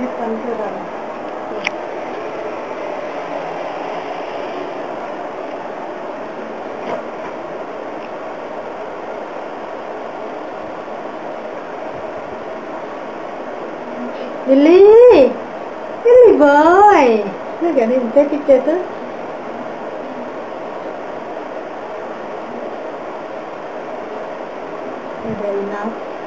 fun to run. Lily! Lily boy! Look at him, take picture too. Is that enough?